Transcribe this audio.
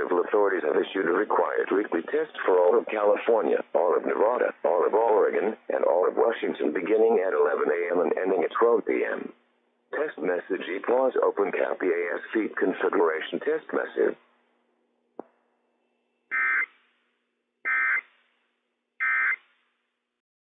local authorities have issued a required weekly test for all of California, all of Nevada, all of Oregon, and all of Washington beginning at 11 a.m. and ending at 12 p.m. Test message: EAS open cap EAS feed configuration test message.